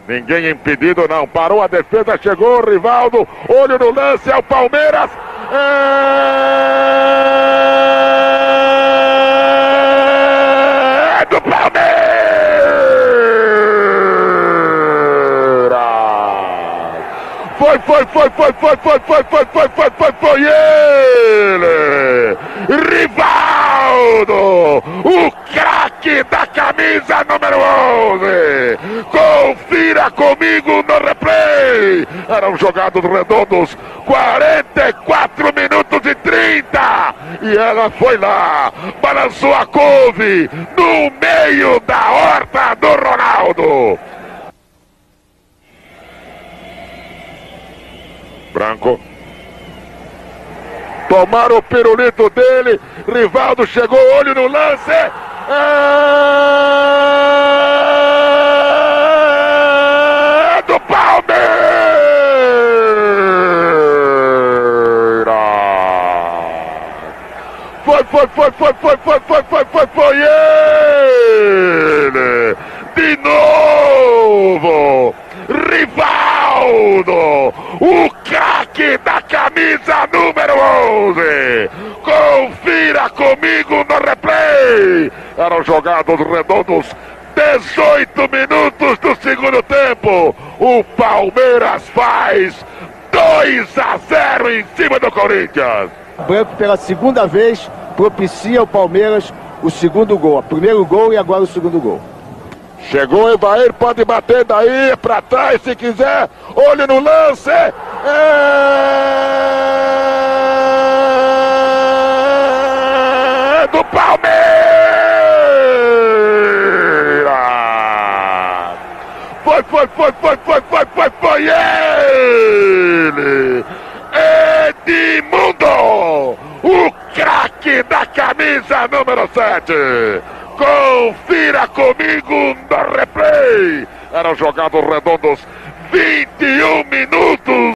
Ninguém impedido não, parou a defesa, chegou o Rivaldo, olho no lance, é o Palmeiras, é do Palmeiras! Foi ele! Rivaldo! O craque da camisa número 11! Confira comigo no replay! Eram jogados redondos, 44 minutos e 30! E ela foi lá, balançou a couve no meio da horta do Ronaldo! Branco. Tomaram o pirulito dele. Rivaldo chegou, olho no lance. É do Palmeiras! Foi ele! De novo! Rivaldo! O craque da camisa número 11! Confira comigo no replay! Eram jogados redondos, 18 minutos do segundo tempo. O Palmeiras faz 2-0 em cima do Corinthians. Branco, pela segunda vez, propicia ao Palmeiras o segundo gol. O primeiro gol e agora o segundo gol. Chegou o Evair, pode bater daí pra trás se quiser. Olho no lance. É do Palmeiras. Foi ele. Edmundo, o craque da camisa número 7. Confira comigo no replay. Eram jogados redondos, 21 minutos.